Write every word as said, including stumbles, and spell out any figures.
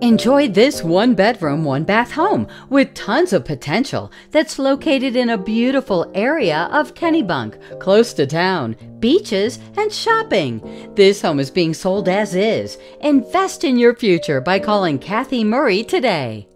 Enjoy this one bedroom, one bath home with tons of potential that's located in a beautiful area of Kennebunk, close to town, beaches, and shopping. This home is being sold as is. Invest in your future by calling Kathy Murray today.